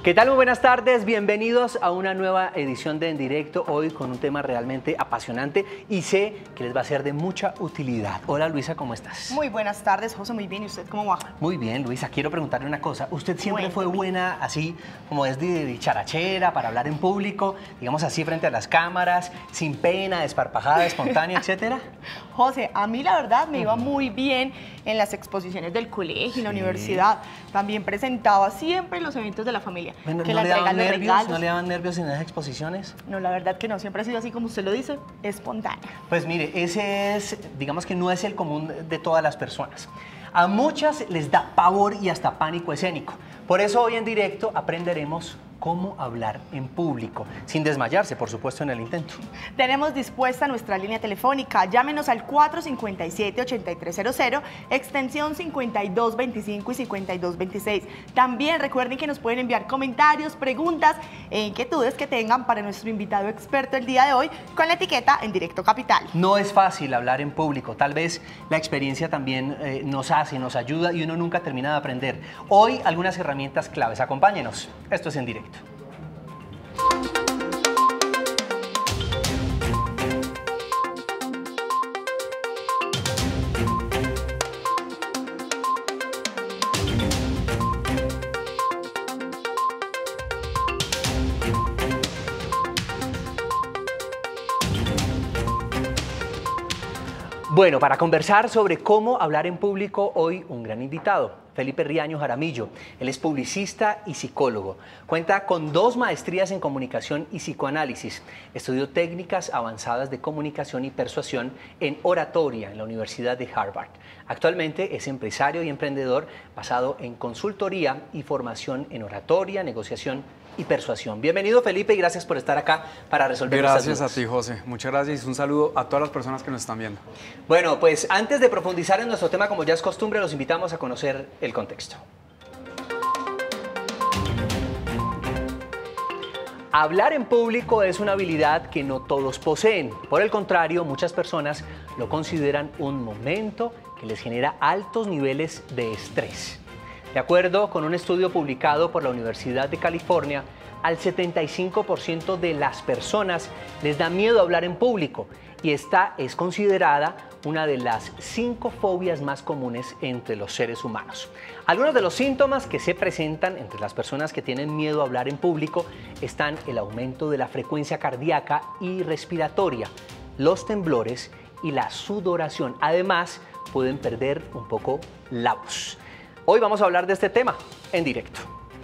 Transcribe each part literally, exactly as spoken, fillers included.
¿Qué tal? Muy buenas tardes, bienvenidos a una nueva edición de En Directo, hoy con un tema realmente apasionante y sé que les va a ser de mucha utilidad. Hola Luisa, ¿cómo estás? Muy buenas tardes, José, muy bien, ¿y usted cómo va? Muy bien, Luisa, quiero preguntarle una cosa, ¿usted siempre Cuénteme. fue buena así como es de dicharachera para hablar en público, digamos así frente a las cámaras, sin pena, desparpajada, espontánea, etcétera? José, a mí la verdad me iba muy bien en las exposiciones del colegio, en la Sí. universidad, también presentaba siempre los eventos de la familia. Bueno, que ¿no la le entrega daban de los nervios? regalos. ¿No le daban nervios en esas exposiciones? No, la verdad que no, siempre ha sido así como usted lo dice, espontánea. Pues mire, ese es, digamos que no es el común de todas las personas. A muchas les da pavor y hasta pánico escénico. Por eso hoy en directo aprenderemos cómo hablar en público, sin desmayarse, por supuesto, en el intento. Tenemos dispuesta nuestra línea telefónica. Llámenos al cuatro cinco siete, ocho tres cero cero, extensión cincuenta y dos veinticinco y cincuenta y dos veintiséis. También recuerden que nos pueden enviar comentarios, preguntas e inquietudes que tengan para nuestro invitado experto el día de hoy con la etiqueta En Directo Capital. No es fácil hablar en público, tal vez la experiencia también eh, nos hace, nos ayuda y uno nunca termina de aprender. Hoy algunas herramientas claves, acompáñenos. Esto es En Directo. Bueno, para conversar sobre cómo hablar en público, hoy un gran invitado, Felipe Riaño Jaramillo. Él es publicista y psicólogo. Cuenta con dos maestrías en comunicación y psicoanálisis. Estudió técnicas avanzadas de comunicación y persuasión en oratoria en la Universidad de Harvard. Actualmente es empresario y emprendedor basado en consultoría y formación en oratoria, negociación y persuasión. Bienvenido, Felipe, y gracias por estar acá para resolver nuestras dudas. Gracias a ti, José. Muchas gracias y un saludo a todas las personas que nos están viendo. Bueno, pues antes de profundizar en nuestro tema, como ya es costumbre, los invitamos a conocer el contexto. Hablar en público es una habilidad que no todos poseen. Por el contrario, muchas personas lo consideran un momento que les genera altos niveles de estrés. De acuerdo con un estudio publicado por la Universidad de California, al setenta y cinco por ciento de las personas les da miedo hablar en público y esta es considerada una de las cinco fobias más comunes entre los seres humanos. Algunos de los síntomas que se presentan entre las personas que tienen miedo a hablar en público están el aumento de la frecuencia cardíaca y respiratoria, los temblores y la sudoración. Además, pueden perder un poco la voz. Hoy vamos a hablar de este tema en directo.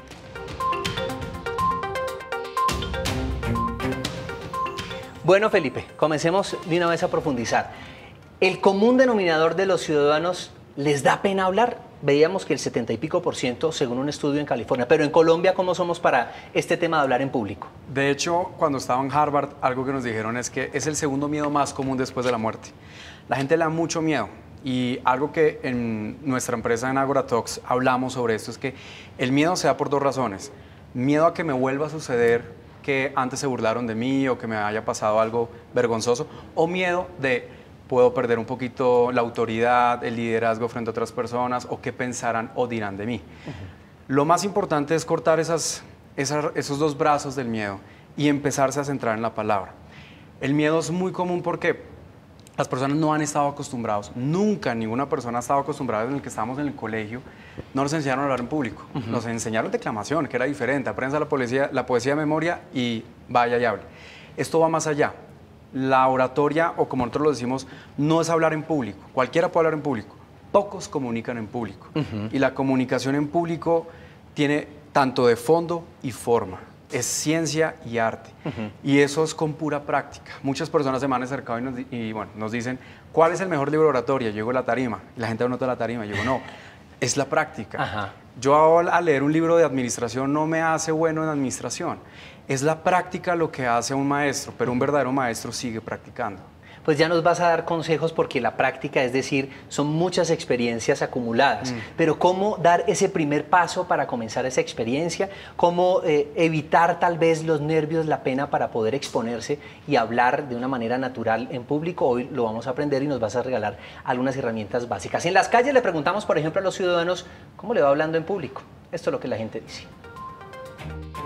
Bueno, Felipe, comencemos de una vez a profundizar. ¿El común denominador de los ciudadanos les da pena hablar? Veíamos que el setenta y pico por ciento según un estudio en California, pero en Colombia, ¿cómo somos para este tema de hablar en público? De hecho, cuando estaba en Harvard, algo que nos dijeron es que es el segundo miedo más común después de la muerte. La gente le da mucho miedo. Y algo que en nuestra empresa en Agora Talks hablamos sobre esto es que el miedo se da por dos razones. Miedo a que me vuelva a suceder que antes se burlaron de mí o que me haya pasado algo vergonzoso, o miedo de puedo perder un poquito la autoridad, el liderazgo frente a otras personas o qué pensarán o dirán de mí. Uh-huh. Lo más importante es cortar esas, esas, esos dos brazos del miedo y empezarse a centrar en la palabra. El miedo es muy común porque las personas no han estado acostumbrados, nunca ninguna persona ha estado acostumbrada en el que estábamos en el colegio, no nos enseñaron a hablar en público, uh-huh. Nos enseñaron declamación, que era diferente, aprendes la poesía, la poesía de memoria y vaya y hable. Esto va más allá, la oratoria, o como nosotros lo decimos, no es hablar en público, cualquiera puede hablar en público, pocos comunican en público, uh-huh. Y la comunicación en público tiene tanto de fondo y forma. Es ciencia y arte, uh-huh. Y eso es con pura práctica. Muchas personas se me han acercado y, nos, y bueno, nos dicen, ¿cuál es el mejor libro de oratoria? Yo digo la tarima, y la gente anota la tarima, yo digo, no, es la práctica. Uh-huh. Yo al leer un libro de administración no me hace bueno en administración, es la práctica lo que hace a un maestro, pero un verdadero maestro sigue practicando. Pues ya nos vas a dar consejos porque la práctica, es decir, son muchas experiencias acumuladas, mm. pero ¿cómo dar ese primer paso para comenzar esa experiencia? ¿Cómo eh, evitar tal vez los nervios, la pena para poder exponerse y hablar de una manera natural en público? Hoy lo vamos a aprender y nos vas a regalar algunas herramientas básicas. En las calles le preguntamos, por ejemplo, a los ciudadanos, ¿cómo le va hablando en público? Esto es lo que la gente dice.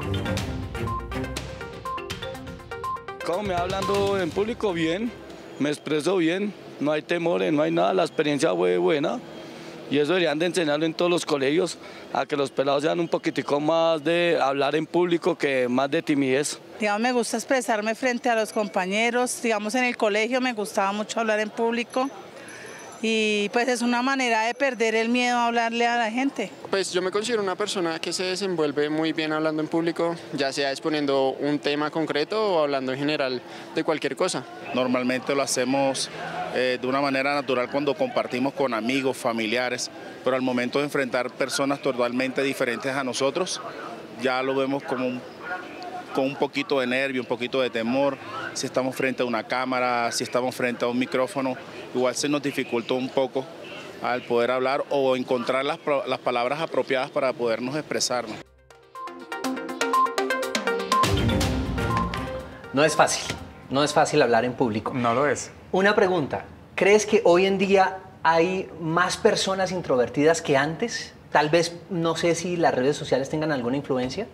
¿Cómo me va hablando en público? Bien, me expreso bien, no hay temores, no hay nada, la experiencia fue buena. Y eso deberían de enseñarlo en todos los colegios, a que los pelados sean un poquitico más de hablar en público que más de timidez. Digamos, me gusta expresarme frente a los compañeros, digamos en el colegio me gustaba mucho hablar en público y pues es una manera de perder el miedo a hablarle a la gente. Pues yo me considero una persona que se desenvuelve muy bien hablando en público, ya sea exponiendo un tema concreto o hablando en general de cualquier cosa. Normalmente lo hacemos eh, de una manera natural cuando compartimos con amigos, familiares, pero al momento de enfrentar personas totalmente diferentes a nosotros, ya lo vemos como un, con un poquito de nervio, un poquito de temor. Si estamos frente a una cámara, si estamos frente a un micrófono, igual se nos dificultó un poco al poder hablar o encontrar las, las palabras apropiadas para podernos expresarnos. No es fácil, no es fácil hablar en público. No lo es. Una pregunta, ¿crees que hoy en día hay más personas introvertidas que antes? Tal vez, no sé si las redes sociales tengan alguna influencia.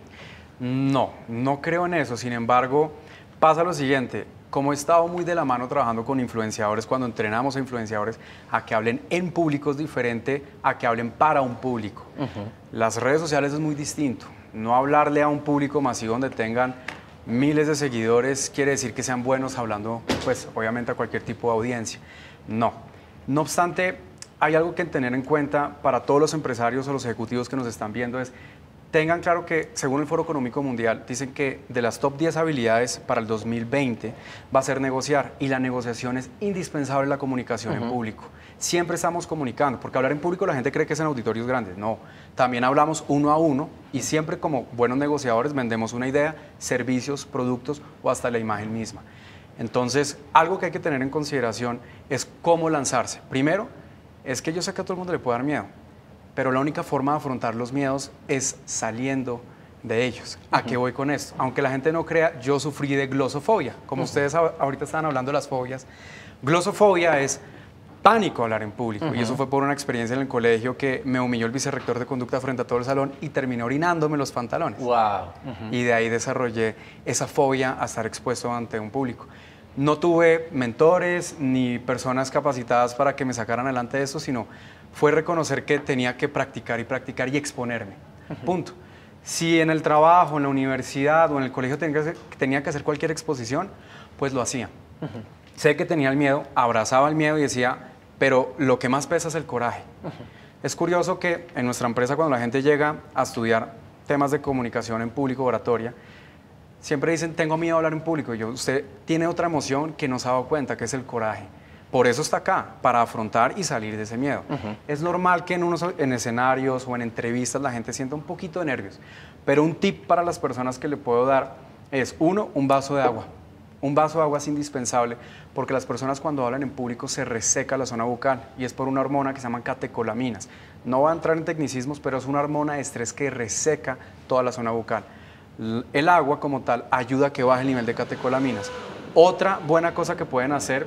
No, no creo en eso. Sin embargo, pasa lo siguiente. Como he estado muy de la mano trabajando con influenciadores, cuando entrenamos a influenciadores a que hablen en público es diferente a que hablen para un público. Uh-huh. Las redes sociales es muy distinto. No hablarle a un público masivo donde tengan miles de seguidores quiere decir que sean buenos hablando, pues, obviamente a cualquier tipo de audiencia. No. No obstante, hay algo que tener en cuenta para todos los empresarios o los ejecutivos que nos están viendo es tengan claro que, según el Foro Económico Mundial, dicen que de las top diez habilidades para el dos mil veinte va a ser negociar, y la negociación es indispensable en la comunicación uh-huh. en público. Siempre estamos comunicando, porque hablar en público la gente cree que es en auditorios grandes. No, también hablamos uno a uno y siempre como buenos negociadores vendemos una idea, servicios, productos o hasta la imagen misma. Entonces, algo que hay que tener en consideración es cómo lanzarse. Primero, es que yo sé que a todo el mundo le puede dar miedo, pero la única forma de afrontar los miedos es saliendo de ellos. ¿A uh-huh. qué voy con esto? Aunque la gente no crea, yo sufrí de glosofobia. Como uh-huh. ustedes ahorita estaban hablando de las fobias, glosofobia es pánico a hablar en público. Uh-huh. Y eso fue por una experiencia en el colegio que me humilló el vicerrector de conducta frente a todo el salón y terminé orinándome los pantalones. Wow. Uh-huh. Y de ahí desarrollé esa fobia a estar expuesto ante un público. No tuve mentores ni personas capacitadas para que me sacaran adelante de eso, sino fue reconocer que tenía que practicar y practicar y exponerme. Uh-huh. Punto. Si en el trabajo, en la universidad o en el colegio tenía que hacer, tenía que hacer cualquier exposición, pues lo hacía. Uh-huh. Sé que tenía el miedo, abrazaba el miedo y decía, pero lo que más pesa es el coraje. Uh-huh. Es curioso que en nuestra empresa, cuando la gente llega a estudiar temas de comunicación en público, oratoria, siempre dicen, tengo miedo a hablar en público. Y yo, usted tiene otra emoción que no se ha dado cuenta, que es el coraje. Por eso está acá, para afrontar y salir de ese miedo. Uh-huh. Es normal que en, unos, en escenarios o en entrevistas la gente sienta un poquito de nervios, pero un tip para las personas que le puedo dar es, uno, un vaso de agua. Un vaso de agua es indispensable porque las personas cuando hablan en público se reseca la zona bucal y es por una hormona que se llama catecolaminas. No va a entrar en tecnicismos, pero es una hormona de estrés que reseca toda la zona bucal. El agua como tal ayuda a que baje el nivel de catecolaminas. Otra buena cosa que pueden hacer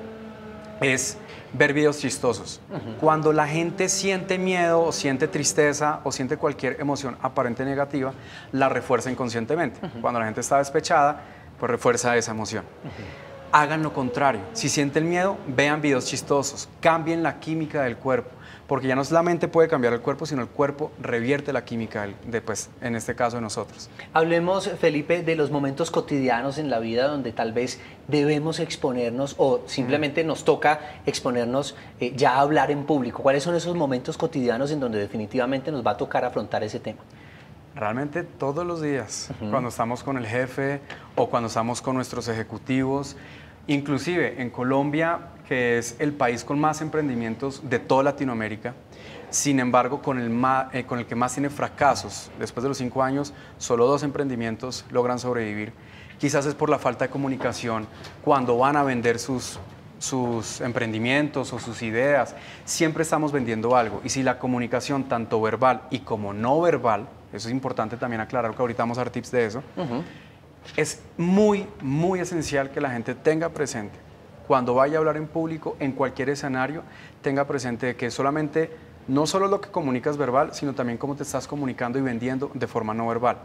es ver videos chistosos. Uh-huh. Cuando la gente siente miedo o siente tristeza o siente cualquier emoción aparente negativa, la refuerza inconscientemente. Uh-huh. Cuando la gente está despechada, pues refuerza esa emoción. Uh-huh. Hagan lo contrario. Si sienten miedo, vean videos chistosos. Cambien la química del cuerpo. Porque ya no solamente puede cambiar el cuerpo, sino el cuerpo revierte la química, de, pues, en este caso de nosotros. Hablemos, Felipe, de los momentos cotidianos en la vida donde tal vez debemos exponernos o simplemente mm. nos toca exponernos eh, ya a hablar en público. ¿Cuáles son esos momentos cotidianos en donde definitivamente nos va a tocar afrontar ese tema? Realmente todos los días, uh-huh. cuando estamos con el jefe o cuando estamos con nuestros ejecutivos. Inclusive en Colombia, que es el país con más emprendimientos de toda Latinoamérica, sin embargo, con el, más, eh, con el que más tiene fracasos. Después de los cinco años, solo dos emprendimientos logran sobrevivir. Quizás es por la falta de comunicación cuando van a vender sus, sus emprendimientos o sus ideas. Siempre estamos vendiendo algo y si la comunicación, tanto verbal y como no verbal, eso es importante también aclarar, que ahorita vamos a dar tips de eso, uh-huh. es muy, muy esencial que la gente tenga presente, cuando vaya a hablar en público, en cualquier escenario, tenga presente que solamente, no solo lo que comunicas verbal, sino también cómo te estás comunicando y vendiendo de forma no verbal.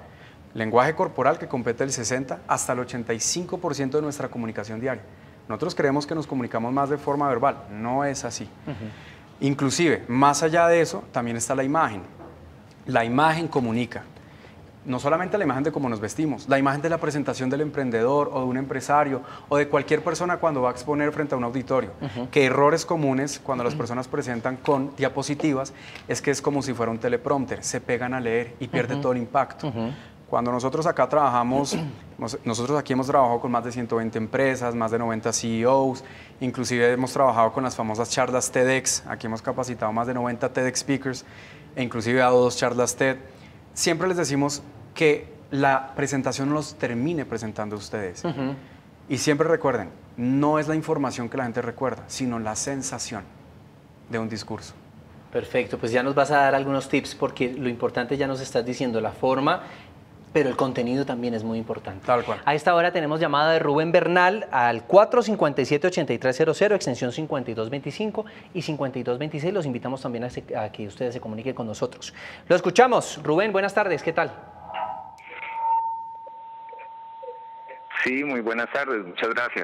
Lenguaje corporal que compete el sesenta hasta el ochenta y cinco por ciento de nuestra comunicación diaria. Nosotros creemos que nos comunicamos más de forma verbal, no es así. Uh-huh. Inclusive, más allá de eso, también está la imagen. La imagen comunica. No solamente la imagen de cómo nos vestimos, la imagen de la presentación del emprendedor o de un empresario o de cualquier persona cuando va a exponer frente a un auditorio. Uh-huh. Que errores comunes cuando las personas presentan con diapositivas es que es como si fuera un teleprompter, se pegan a leer y pierde uh-huh. todo el impacto. Uh-huh. Cuando nosotros acá trabajamos, nosotros aquí hemos trabajado con más de ciento veinte empresas, más de noventa C E Os, inclusive hemos trabajado con las famosas charlas TEDx, aquí hemos capacitado más de noventa TEDx speakers e inclusive dado dos charlas TED. Siempre les decimos que la presentación no los termine presentando a ustedes. Uh-huh. Y siempre recuerden, no es la información que la gente recuerda, sino la sensación de un discurso. Perfecto, pues ya nos vas a dar algunos tips porque lo importante ya nos estás diciendo, la forma, pero el contenido también es muy importante. Tal cual. A esta hora tenemos llamada de Rubén Bernal al cuatro cinco siete, ocho tres cero cero, extensión cincuenta y dos veinticinco y cincuenta y dos veintiséis. Los invitamos también a, se, a que ustedes se comuniquen con nosotros. Lo escuchamos. Rubén, buenas tardes, ¿qué tal? Sí, muy buenas tardes, muchas gracias.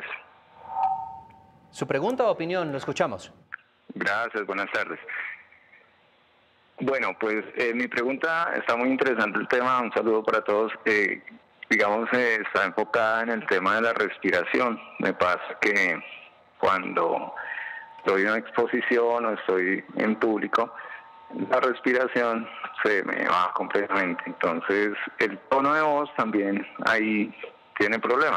¿Su pregunta o opinión? Lo escuchamos. Gracias, buenas tardes. Bueno, pues eh, mi pregunta, está muy interesante el tema, un saludo para todos. Eh, digamos, eh, está enfocada en el tema de la respiración. Me pasa que cuando estoy en una exposición o estoy en público, la respiración se me va completamente. Entonces, el tono de voz también ahí tiene problemas.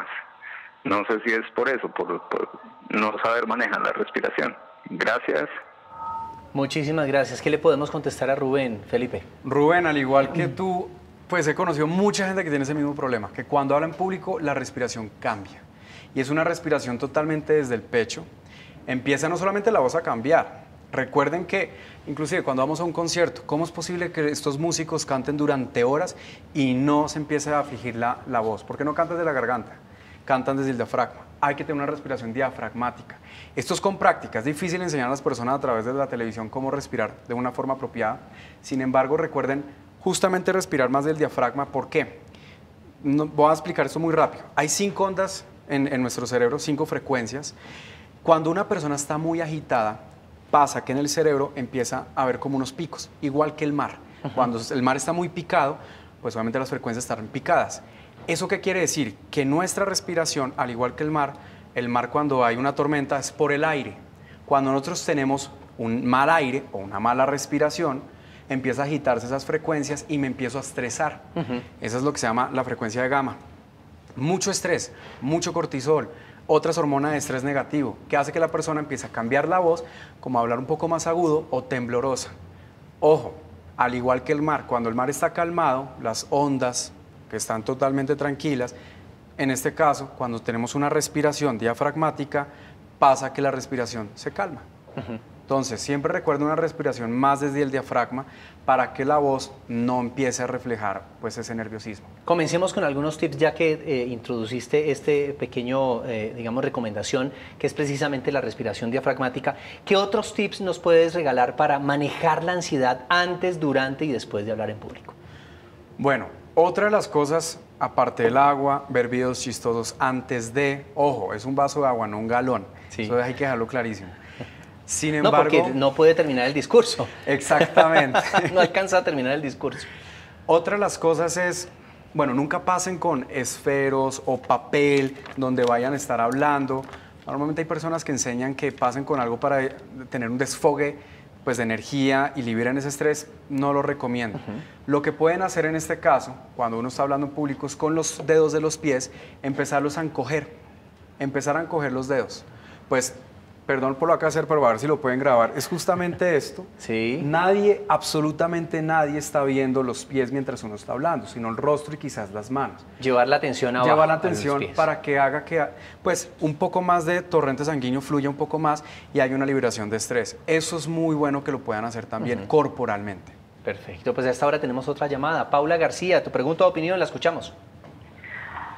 No sé si es por eso, por, por no saber manejar la respiración. Gracias. Muchísimas gracias. ¿Qué le podemos contestar a Rubén, Felipe? Rubén, al igual que tú, pues he conocido mucha gente que tiene ese mismo problema, que cuando habla en público la respiración cambia. Y es una respiración totalmente desde el pecho. Empieza no solamente la voz a cambiar. Recuerden que, inclusive cuando vamos a un concierto, ¿cómo es posible que estos músicos canten durante horas y no se empiece a afligir la, la voz? ¿Por qué no cantan desde la garganta? Cantan desde el diafragma. Hay que tener una respiración diafragmática. Esto es con práctica, es difícil enseñar a las personas a través de la televisión cómo respirar de una forma apropiada. Sin embargo, recuerden justamente respirar más del diafragma. ¿Por qué? No, voy a explicar esto muy rápido. Hay cinco ondas en, en nuestro cerebro, cinco frecuencias. Cuando una persona está muy agitada, pasa que en el cerebro empieza a haber como unos picos, igual que el mar. Uh-huh. Cuando el mar está muy picado, pues obviamente las frecuencias están picadas. ¿Eso qué quiere decir? Que nuestra respiración, al igual que el mar, el mar cuando hay una tormenta es por el aire. Cuando nosotros tenemos un mal aire o una mala respiración, empieza a agitarse esas frecuencias y me empiezo a estresar. Uh-huh. Esa es lo que se llama la frecuencia de gamma. Mucho estrés, mucho cortisol, otras hormonas de estrés negativo, que hace que la persona empiece a cambiar la voz, como a hablar un poco más agudo o temblorosa. Ojo, al igual que el mar, cuando el mar está calmado, las ondas que están totalmente tranquilas, en este caso, cuando tenemos una respiración diafragmática, pasa que la respiración se calma. Uh-huh. Entonces, siempre recuerden una respiración más desde el diafragma para que la voz no empiece a reflejar pues, ese nerviosismo. Comencemos con algunos tips, ya que eh, introduciste este pequeño, eh, digamos, recomendación, que es precisamente la respiración diafragmática. ¿Qué otros tips nos puedes regalar para manejar la ansiedad antes, durante y después de hablar en público? Bueno, otra de las cosas, aparte del agua, ver videos chistosos antes de, ojo, es un vaso de agua, no un galón. Sí. Eso hay que dejarlo clarísimo. Sin embargo, no, porque no puede terminar el discurso. Exactamente. No alcanza a terminar el discurso. Otra de las cosas es, bueno, nunca pasen con esferos o papel donde vayan a estar hablando. Normalmente hay personas que enseñan que pasen con algo para tener un desfogue pues, de energía y liberen ese estrés. No lo recomiendo. Uh-huh. Lo que pueden hacer en este caso, cuando uno está hablando en público, es con los dedos de los pies, empezarlos a encoger. Empezar a encoger los dedos. Pues, perdón por lo que hacer, pero a ver si lo pueden grabar. Es justamente esto. Sí. Nadie, absolutamente nadie está viendo los pies mientras uno está hablando, sino el rostro y quizás las manos. Llevar la atención abajo. Llevar la atención para que haga que, pues, un poco más de torrente sanguíneo fluya un poco más y haya una liberación de estrés. Eso es muy bueno que lo puedan hacer también uh-huh. corporalmente. Perfecto. Pues a esta hora tenemos otra llamada. Paula García, tu pregunta o opinión, la escuchamos.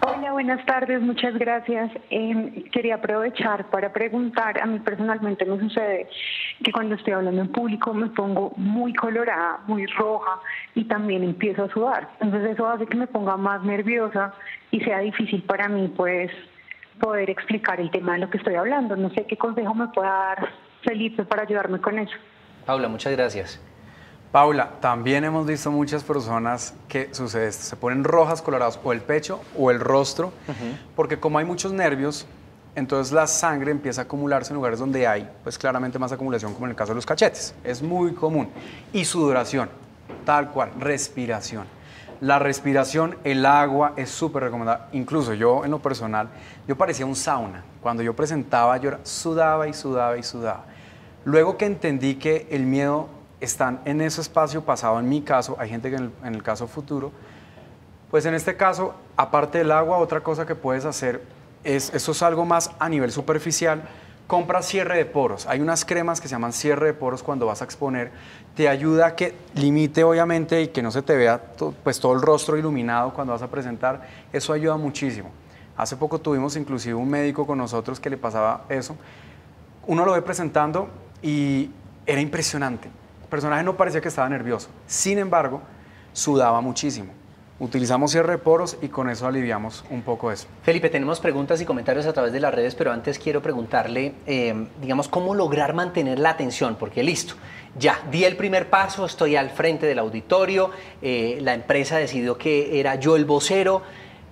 Hola, buenas tardes, muchas gracias. Eh, quería aprovechar para preguntar, a mí personalmente me sucede que cuando estoy hablando en público me pongo muy colorada, muy roja y también empiezo a sudar. Entonces eso hace que me ponga más nerviosa y sea difícil para mí pues poder explicar el tema de lo que estoy hablando. No sé qué consejo me pueda dar Felipe para ayudarme con eso. Paula, muchas gracias. Paula, también hemos visto muchas personas que sucede esto, se ponen rojas, coloradas, o el pecho o el rostro, uh-huh. porque como hay muchos nervios, entonces la sangre empieza a acumularse en lugares donde hay, pues claramente más acumulación, como en el caso de los cachetes. Es muy común. Y sudoración, tal cual, respiración. La respiración, el agua es súper recomendada. Incluso yo, en lo personal, yo parecía un sauna. Cuando yo presentaba, yo sudaba y sudaba y sudaba. Luego que entendí que el miedo están en ese espacio pasado, en mi caso, hay gente que en el, en el caso futuro, pues en este caso, aparte del agua, otra cosa que puedes hacer es, eso es algo más a nivel superficial, compra cierre de poros. Hay unas cremas que se llaman cierre de poros cuando vas a exponer, te ayuda a que limite obviamente y que no se te vea to, pues todo el rostro iluminado cuando vas a presentar, eso ayuda muchísimo. Hace poco tuvimos inclusive un médico con nosotros que le pasaba eso, uno lo ve presentando y era impresionante. El personaje no parecía que estaba nervioso, sin embargo, sudaba muchísimo. Utilizamos cierre de poros y con eso aliviamos un poco eso. Felipe, tenemos preguntas y comentarios a través de las redes, pero antes quiero preguntarle, eh, digamos, cómo lograr mantener la atención, porque listo, ya di el primer paso, estoy al frente del auditorio, eh, la empresa decidió que era yo el vocero,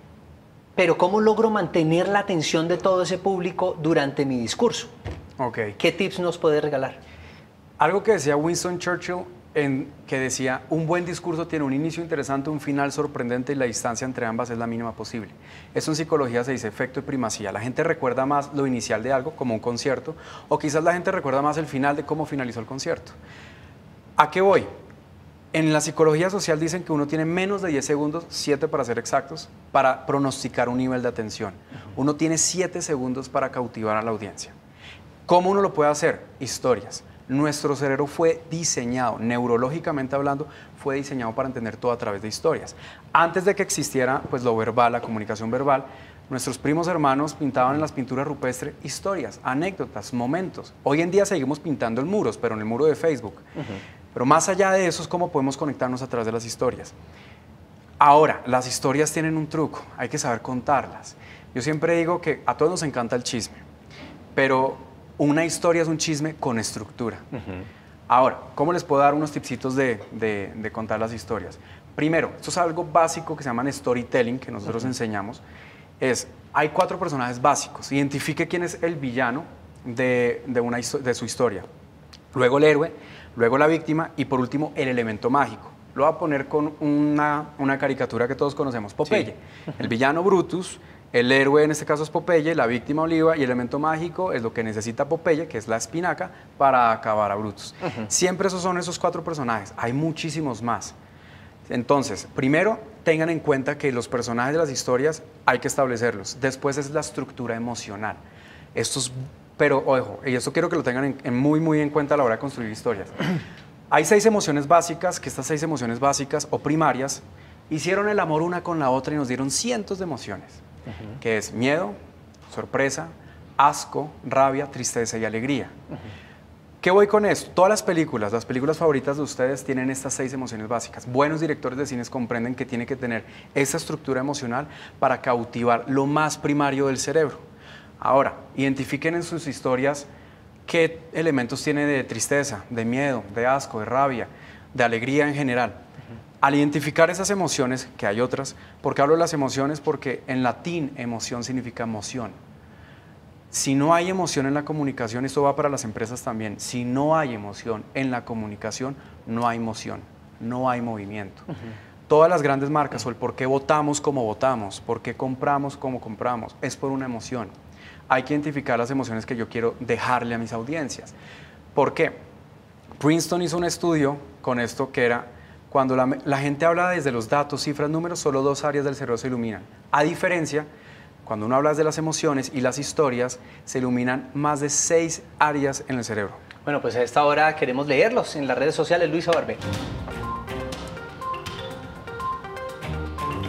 pero ¿cómo logro mantener la atención de todo ese público durante mi discurso? Okay. ¿Qué tips nos puede regalar? Algo que decía Winston Churchill, en, que decía, un buen discurso tiene un inicio interesante, un final sorprendente y la distancia entre ambas es la mínima posible. Eso en psicología se dice efecto de primacía. La gente recuerda más lo inicial de algo, como un concierto, o quizás la gente recuerda más el final de cómo finalizó el concierto. ¿A qué voy? En la psicología social dicen que uno tiene menos de diez segundos, siete para ser exactos, para pronosticar un nivel de atención. Uno tiene siete segundos para cautivar a la audiencia. ¿Cómo uno lo puede hacer? Historias. Nuestro cerebro fue diseñado, neurológicamente hablando, fue diseñado para entender todo a través de historias. Antes de que existiera pues, lo verbal, la comunicación verbal, nuestros primos hermanos pintaban en las pinturas rupestres historias, anécdotas, momentos. Hoy en día seguimos pintando en muros, pero en el muro de Facebook. Uh-huh. Pero más allá de eso es cómo podemos conectarnos a través de las historias. Ahora, las historias tienen un truco, hay que saber contarlas. Yo siempre digo que a todos nos encanta el chisme, pero una historia es un chisme con estructura. Uh-huh. Ahora, ¿cómo les puedo dar unos tipsitos de, de, de contar las historias? Primero, esto es algo básico que se llama storytelling, que nosotros uh-huh. enseñamos. Es, hay cuatro personajes básicos. Identifique quién es el villano de, de, una, de su historia. Luego el héroe, luego la víctima y por último el elemento mágico. Lo voy a poner con una, una caricatura que todos conocemos, Popeye. Sí. El villano Brutus, el héroe en este caso es Popeye, la víctima Oliva y el elemento mágico es lo que necesita Popeye, que es la espinaca, para acabar a Brutus. Uh-huh. Siempre esos son esos cuatro personajes, hay muchísimos más. Entonces, primero tengan en cuenta que los personajes de las historias hay que establecerlos. Después es la estructura emocional. Esto es, pero ojo, y esto quiero que lo tengan en, en muy muy en cuenta a la hora de construir historias. Hay seis emociones básicas, que estas seis emociones básicas o primarias hicieron el amor una con la otra y nos dieron cientos de emociones. Uh-huh. Que es miedo, sorpresa, asco, rabia, tristeza y alegría. Uh-huh. ¿Qué voy con esto? Todas las películas, las películas favoritas de ustedes tienen estas seis emociones básicas. Buenos directores de cines comprenden que tiene que tener esta estructura emocional para cautivar lo más primario del cerebro. Ahora, identifiquen en sus historias qué elementos tiene de tristeza, de miedo, de asco, de rabia, de alegría en general. Al identificar esas emociones, que hay otras, ¿por qué hablo de las emociones? Porque en latín emoción significa emoción. Si no hay emoción en la comunicación, esto va para las empresas también, si no hay emoción en la comunicación, no hay moción, no hay movimiento. Uh-huh. Todas las grandes marcas, o el por qué votamos como votamos, por qué compramos como compramos, es por una emoción. Hay que identificar las emociones que yo quiero dejarle a mis audiencias. ¿Por qué? Princeton hizo un estudio con esto que era, cuando la, la gente habla desde los datos, cifras, números, solo dos áreas del cerebro se iluminan. A diferencia, cuando uno habla de las emociones y las historias, se iluminan más de seis áreas en el cerebro. Bueno, pues a esta hora queremos leerlos en las redes sociales. Luisa Barber.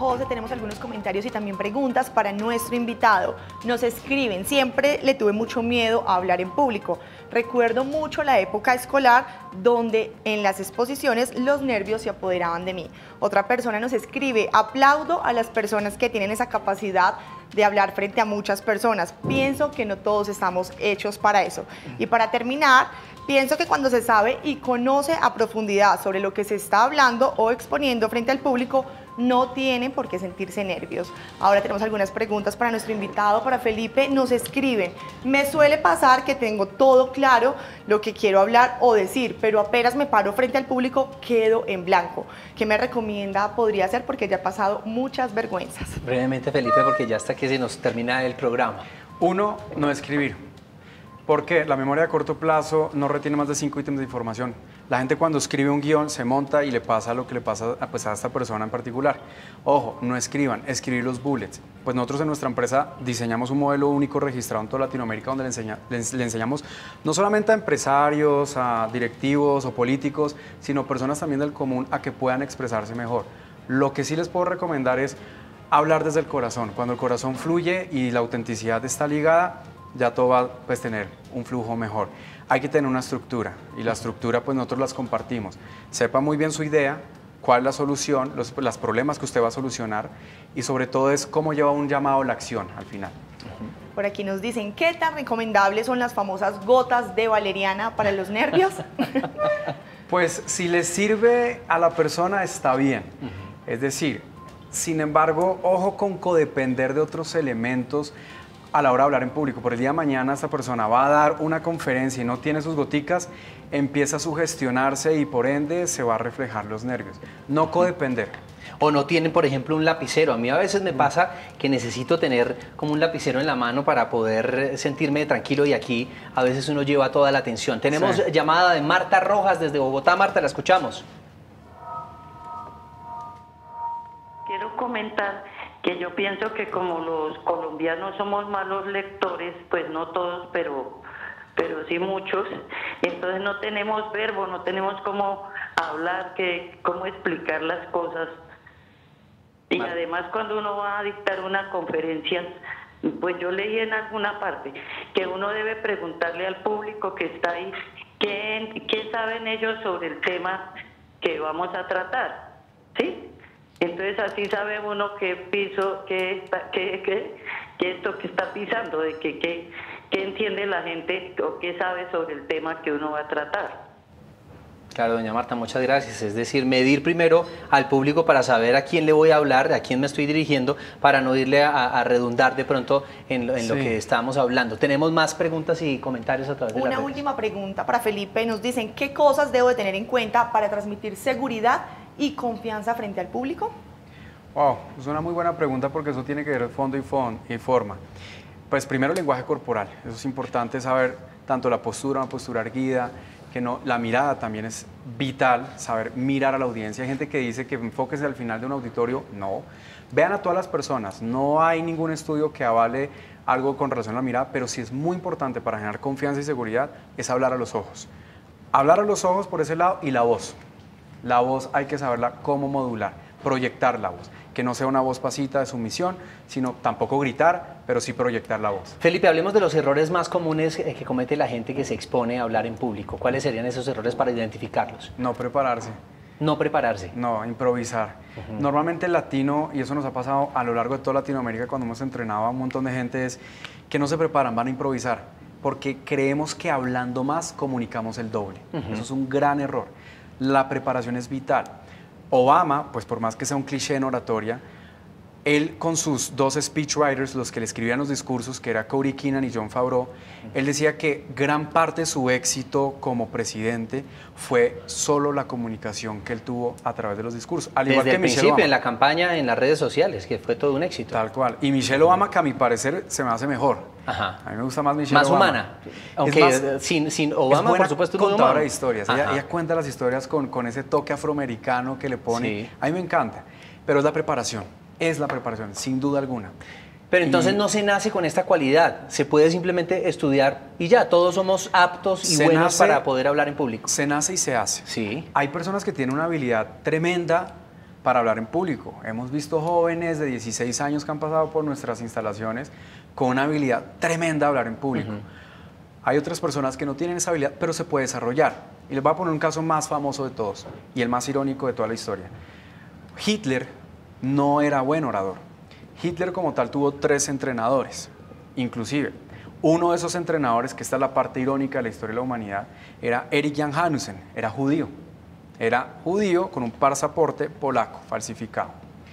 José, tenemos algunos comentarios y también preguntas para nuestro invitado. Nos escriben, siempre le tuve mucho miedo a hablar en público. Recuerdo mucho la época escolar donde en las exposiciones los nervios se apoderaban de mí. Otra persona nos escribe, aplaudo a las personas que tienen esa capacidad de hablar frente a muchas personas. Pienso que no todos estamos hechos para eso. Y para terminar, pienso que cuando se sabe y conoce a profundidad sobre lo que se está hablando o exponiendo frente al público, no tienen por qué sentirse nervios. Ahora tenemos algunas preguntas para nuestro invitado, para Felipe. Nos escriben, me suele pasar que tengo todo claro lo que quiero hablar o decir, pero apenas me paro frente al público, quedo en blanco. ¿Qué me recomienda? Podría ser porque ya he pasado muchas vergüenzas. Brevemente, Felipe, porque ya hasta que se nos termina el programa. Uno, no escribir. Porque la memoria a corto plazo no retiene más de cinco ítems de información. La gente cuando escribe un guión se monta y le pasa lo que le pasa a, pues, a esta persona en particular. Ojo, no escriban, escribir los bullets. Pues nosotros en nuestra empresa diseñamos un modelo único registrado en toda Latinoamérica donde le, enseña, le, le enseñamos no solamente a empresarios, a directivos o políticos, sino personas también del común a que puedan expresarse mejor. Lo que sí les puedo recomendar es hablar desde el corazón. Cuando el corazón fluye y la autenticidad está ligada, ya todo va a pues, tener un flujo mejor. Hay que tener una estructura y la estructura pues nosotros las compartimos. Sepa muy bien su idea, cuál es la solución, los, los problemas que usted va a solucionar y sobre todo es cómo lleva un llamado a la acción al final. Por aquí nos dicen, ¿qué tan recomendables son las famosas gotas de valeriana para los nervios? Pues si les sirve a la persona está bien. Es decir, sin embargo, ojo con codepender de otros elementos a la hora de hablar en público. Por el día de mañana esta persona va a dar una conferencia y no tiene sus goticas, empieza a sugestionarse y por ende se va a reflejar los nervios. No codepender. O no tienen, por ejemplo, un lapicero. A mí a veces me pasa que necesito tener como un lapicero en la mano para poder sentirme tranquilo y aquí a veces uno lleva toda la atención. Tenemos sí. llamada de Marta Rojas desde Bogotá. Marta, la escuchamos. Quiero comentar que yo pienso que como los colombianos somos malos lectores, pues no todos, pero, pero sí muchos, entonces no tenemos verbo, no tenemos cómo hablar, que, cómo explicar las cosas. Y además cuando uno va a dictar una conferencia, pues yo leí en alguna parte que uno debe preguntarle al público que está ahí qué, qué saben ellos sobre el tema que vamos a tratar, ¿sí? Entonces así sabe uno qué piso, qué, qué, qué, qué esto que está pisando, de qué que, que entiende la gente o qué sabe sobre el tema que uno va a tratar. Claro, doña Marta, muchas gracias. Es decir, medir primero al público para saber a quién le voy a hablar, a quién me estoy dirigiendo, para no irle a, a redundar de pronto en, lo, en sí. lo que estábamos hablando. Tenemos más preguntas y comentarios a través de la Una última pregunta para Felipe. Nos dicen, ¿qué cosas debo de tener en cuenta para transmitir seguridad y confianza frente al público? Wow, es una muy buena pregunta porque eso tiene que ver fondo y, fond y forma. Pues primero el lenguaje corporal, eso es importante saber tanto la postura, una postura erguida, que no, la mirada también es vital, saber mirar a la audiencia. Hay gente que dice que enfóquese al final de un auditorio, no. Vean a todas las personas, no hay ningún estudio que avale algo con relación a la mirada, pero sí es muy importante para generar confianza y seguridad, es hablar a los ojos. Hablar a los ojos por ese lado y la voz. La voz hay que saberla cómo modular, proyectar la voz. Que no sea una voz pasita de sumisión, sino tampoco gritar, pero sí proyectar la voz. Felipe, hablemos de los errores más comunes que comete la gente que se expone a hablar en público. ¿Cuáles serían esos errores para identificarlos? No prepararse. No prepararse. No, improvisar. Uh-huh. Normalmente el latino, y eso nos ha pasado a lo largo de toda Latinoamérica cuando hemos entrenado a un montón de gente, es que no se preparan, van a improvisar, porque creemos que hablando más comunicamos el doble. Uh-huh. Eso es un gran error. La preparación es vital. Obama, pues por más que sea un cliché en oratoria, él con sus dos speechwriters, los que le escribían los discursos, que era Cody Keenan y Jon Favreau, él decía que gran parte de su éxito como presidente fue solo la comunicación que él tuvo a través de los discursos. Al igual Desde que el Michelle principio, Obama. en la campaña, en las redes sociales, que fue todo un éxito. Tal cual. Y Michelle Obama, que a mi parecer se me hace mejor. Ajá. A mí me gusta más Michelle más Obama. Más humana. Aunque más, sin, sin Obama, es por supuesto, es contadora humano. de historias. Ella, ella cuenta las historias con, con ese toque afroamericano que le pone. Sí. A mí me encanta. Pero es la preparación. Es la preparación, sin duda alguna. Pero entonces y no se nace con esta cualidad, se puede simplemente estudiar y ya, todos somos aptos y buenos nace, para poder hablar en público. Se nace y se hace. Sí. Hay personas que tienen una habilidad tremenda para hablar en público. Hemos visto jóvenes de dieciséis años que han pasado por nuestras instalaciones con una habilidad tremenda de hablar en público. Uh-huh. Hay otras personas que no tienen esa habilidad, pero se puede desarrollar. Y les voy a poner un caso más famoso de todos y el más irónico de toda la historia. Hitler no era buen orador. Hitler como tal tuvo tres entrenadores, inclusive. Uno de esos entrenadores, que esta es la parte irónica de la historia de la humanidad, era Erich Jan Hanussen, era judío. Era judío con un pasaporte polaco falsificado.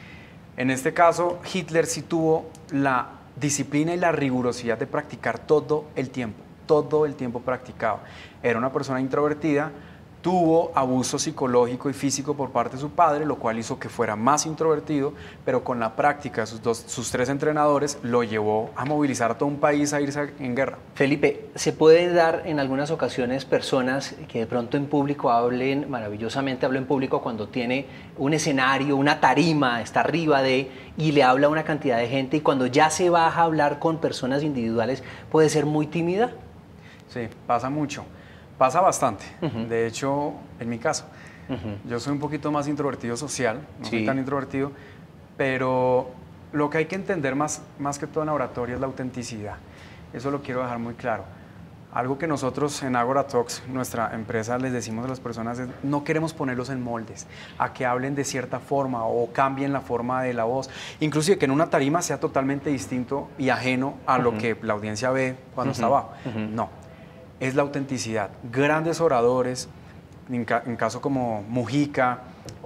En este caso, Hitler sí tuvo la disciplina y la rigurosidad de practicar todo el tiempo, todo el tiempo practicado. Era una persona introvertida, tuvo abuso psicológico y físico por parte de su padre, lo cual hizo que fuera más introvertido, pero con la práctica de sus, dos, sus tres entrenadores lo llevó a movilizar a todo un país a irse en guerra. Felipe, ¿se puede dar en algunas ocasiones personas que de pronto en público hablen maravillosamente, hablen en público cuando tiene un escenario, una tarima, está arriba de, y le habla a una cantidad de gente, y cuando ya se baja a hablar con personas individuales puede ser muy tímida? Sí, pasa mucho. Pasa bastante, uh-huh. De hecho, en mi caso, uh-huh. Yo soy un poquito más introvertido social, no sí. soy tan introvertido, pero lo que hay que entender más, más que todo en la oratoria es la autenticidad. Eso lo quiero dejar muy claro. Algo que nosotros en Agora Talks, nuestra empresa, les decimos a las personas es no queremos ponerlos en moldes, a que hablen de cierta forma o cambien la forma de la voz, inclusive que en una tarima sea totalmente distinto y ajeno a uh-huh. lo que la audiencia ve cuando uh-huh. está abajo. Uh-huh. No. Es la autenticidad. Grandes oradores, en, ca en caso como Mujica,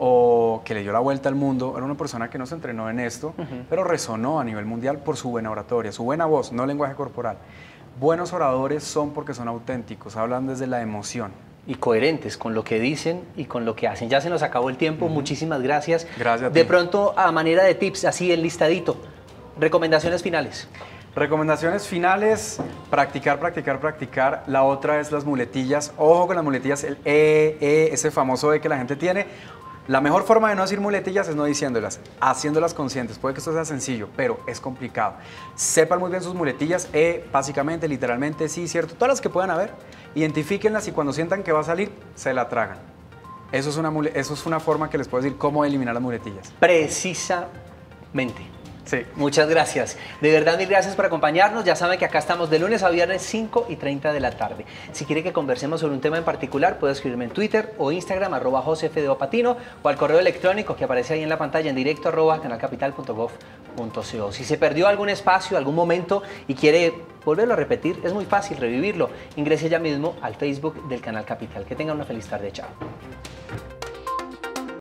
o que le dio la vuelta al mundo, era una persona que no se entrenó en esto, uh-huh. pero resonó a nivel mundial por su buena oratoria, su buena voz, no lenguaje corporal. Buenos oradores son porque son auténticos, hablan desde la emoción. Y coherentes con lo que dicen y con lo que hacen. Ya se nos acabó el tiempo, uh-huh. Muchísimas gracias. Gracias a ti. De pronto, a manera de tips, así el listadito, recomendaciones finales. Recomendaciones finales, practicar, practicar, practicar. La otra es las muletillas. Ojo con las muletillas, el E, E, ese famoso E que la gente tiene. La mejor forma de no decir muletillas es no diciéndolas, haciéndolas conscientes. Puede que esto sea sencillo, pero es complicado. Sepan muy bien sus muletillas, E, básicamente, literalmente, sí, cierto. Todas las que puedan haber, identifíquenlas y cuando sientan que va a salir, se la tragan. Eso es una, eso es una forma que les puedo decir cómo eliminar las muletillas. Precisamente. Sí. Muchas gracias. De verdad, mil gracias por acompañarnos. Ya saben que acá estamos de lunes a viernes, cinco y treinta de la tarde. Si quiere que conversemos sobre un tema en particular, puede escribirme en Twitter o Instagram, arroba josefdopatino, o al correo electrónico que aparece ahí en la pantalla, en directo, arroba canalcapital punto gov punto co. Si se perdió algún espacio, algún momento y quiere volverlo a repetir, es muy fácil revivirlo. Ingrese ya mismo al Facebook del Canal Capital. Que tengan una feliz tarde. Chao.